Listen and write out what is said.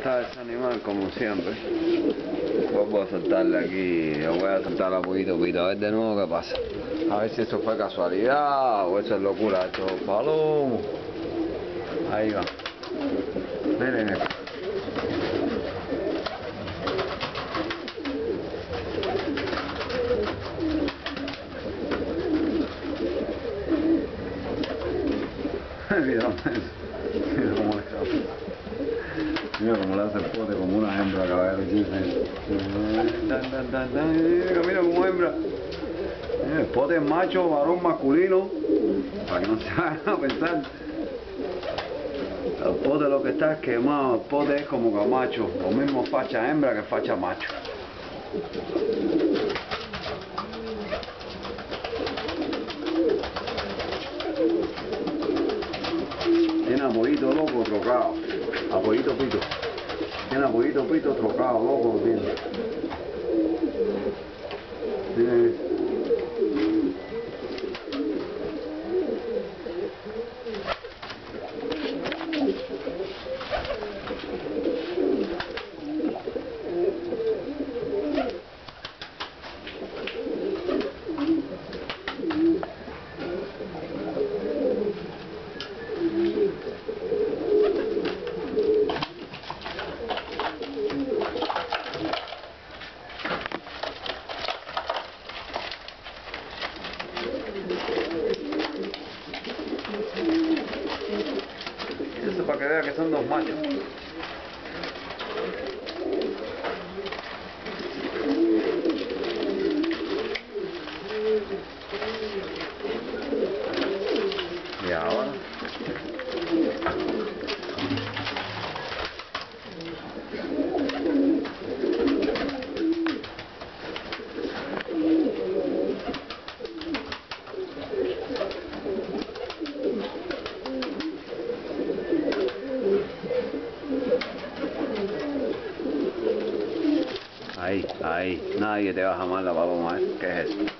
está ese animal como siempre. Vuelvo a soltarle aquí, le voy a soltar a poquito, a ver de nuevo qué pasa. A ver si esto fue casualidad o eso es locura de estos palomos. Ahí va. Miren esto. Mira cómo le hace el pote como una hembra, caballero. Mira como hembra. El pote es macho, varón masculino, para que no se vayan a pensar. El pote lo que está es quemado, el pote es como que macho, lo mismo facha hembra que facha macho. Tiene apoyito loco trocado, apoyito pito. Tiene apoyito pito trocado, loco tiene. Tiene. Eso para que vea que son dos machos. Y ahora ahí, nadie te va a jamar la paloma, ¿eh? ¿Qué es eso?